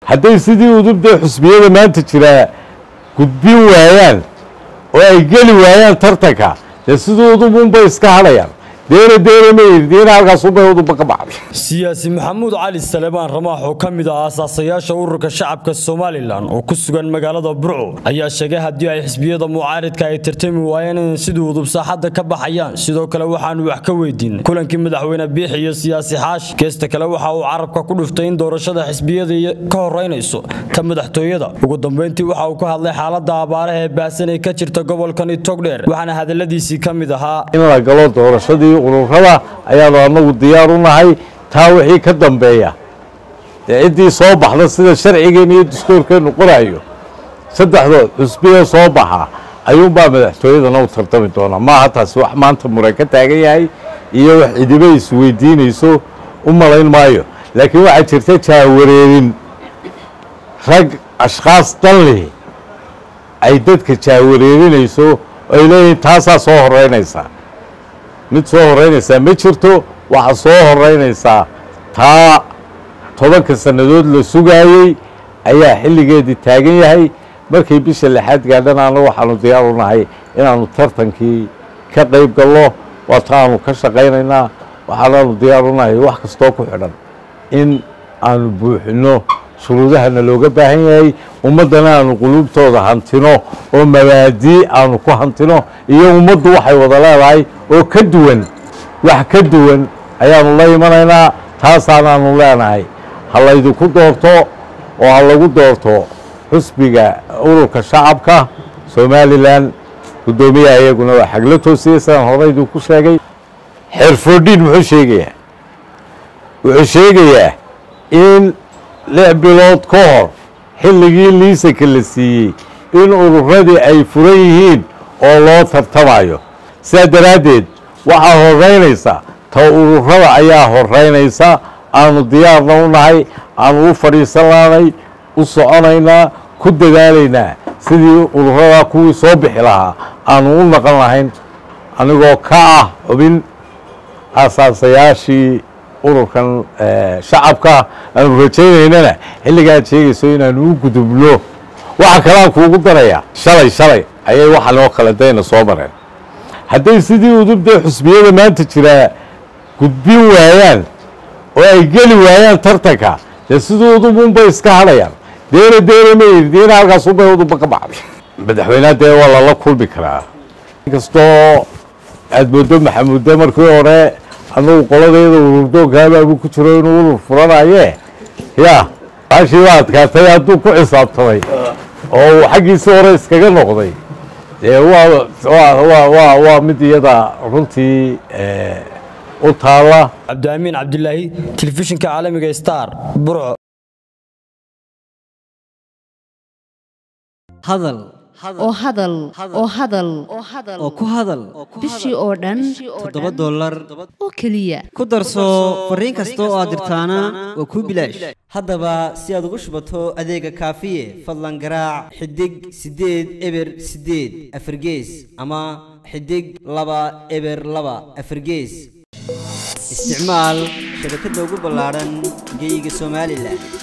hadday sidii udubda xusbiyada maanta jira gudbin waayaan oo ay geli waayaan tartanka dee sidii udubunbay iska hadhayaan deere ma yirdiin halkaas u bay udubba ka baxday siyaasi maxamuud cali salebaan ramaax oo ka mid ah aasaasayaasha ururka shacabka Soomaaliland oo ku sugan magaalada Burco ayaa sheegay haddii ay xisbiyada mucaaradka ay tartami waayeen in sidii udub saaxadda ka baxayaan sidoo kale waxaan wax ka weydiin kulankii madaxweyne Biixi iyo siyaasi Xaash geesta kale waxa uu carabka ku dhuftay in doorashada xisbiyada ka horeynayso ta madaxtooyada ugu dambeyntii waxa uu ka hadlay xaaladda abaaraha ee baasan ee ka jirta gobolkan Togdheer waxaana hadaladiisii ka mid ahaa in la galo doorashadii ururada ayaanu anagu diyaar u nahay taa wixii ka dambeeya ciidii soo baxda sida sharcigeena iyo dastuurkeenu qorayo saddexdood xusbiga soo baxa ayuun baa madaxtooyadana u tartami doona ma aha taasi wax maanta muran ka taagan yahay iyo wax cidiba is weydiinayso u malayn maayo laakiin waxaa jirta jaawareerin rag ashkhaas dan leh ay dadka jaawareerinayso ay leeyihiin taasaa soo horeynaysaa mid soo horeynaysaa ma jirto waxa soo horeynaysaa taa 10 sanadood la sugaayay ayaa xilligeedii taagan yahay markay bisha lixaad gaadhanaana waxaanu diyaar u nahay inaanu tartankii ka qayb galno waataanu ka shaqaynaynaa waxaanu diyaar u nahay wax kastoo ku xidhan in aanu buuxino shuruudahana looga baahan yahay ummaddana aanu quluubtooda hantino oo mabaadii aanu ku hantino iyo ummaddu waxay wada leedahay oo ka duwan wax ka duwan ayaanu la imanaynaa taasaanaanu leenahay ha laydinku doorto oo ha lagu doorto xusbiga ururka shacabka Somaliland gudoomiyaha iyaguna waa xagla toosiyay sidaan horeydu ku sheegay xirfadhiin wuxuu sheegayaa in 6 bilood ka hor xilligii liisanka la siiyey in ururadii ay furan yihiin oo loo tartamayo sidaa daraaddeed waxaa horeynaysa ta ururada ayaa horeynaysa aanu diyaarna u nahay aanu u fadhiisan laanay u soconaynaa ku dadaalaynaa sidii ururada kuwii soo bixi lahaa aanu u naqon lahayn anigoo ka ah xubin asaasayaashii ururkan shacabka aanu rajaynaynana xilligaad sheegayso inaanu u gudubno waxa kalaan kuugu darayaa shalay ayay waxaan oo kale dayna soo mareen hadday sidii udubda xusbiyada maanta jira gudbin waayaan oo ay geli waayaan tartanka dee sidii udubunbay iska hadhayaan deere ma yirdiin halkaas u bay udubba ka baxday madaxweynaha dee waa lala kulmi karaa inkastoo aad moodo maxamuudde markii hore annagu qoladeeda ururdoonkaabaabu ku jiro inuu urur furanaye ya baashii waa adkaatay hadduu ku xisaabtamay oo uu xaggiisii hore iskaga noqday dee waa mid iyada runtii u taala cabdiamiin cabdilaahi telefishinka caalamiga star Burco hadal oo ku hadal bishii oo dhan $7 oo kaliya ku darso fariin kasta oo aad dirtaana waa ku bilaash haddaba si aad ugu shubato adeega kaafiye fadlan garaac xidig 8 eber 8 afargees ama xidig 2 eber 2 afargees isticmaal shabakadda ugu ballaaran geyga Soomaaliland